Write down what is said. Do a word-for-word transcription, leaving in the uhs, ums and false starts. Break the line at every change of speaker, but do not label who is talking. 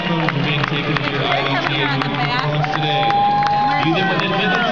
photos are being taken of your I D T as we performance today. Either within minutes